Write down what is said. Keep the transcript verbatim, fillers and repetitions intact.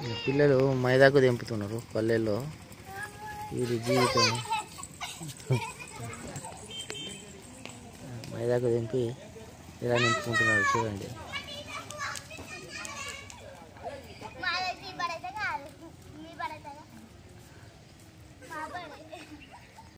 పిల్లలు మైదాకు దింపుతున్నారు పల్లెల్లో. వీరి జీవితం మైదాకు దింపి ఇలా నింపుకుంటున్నారు చూడండి.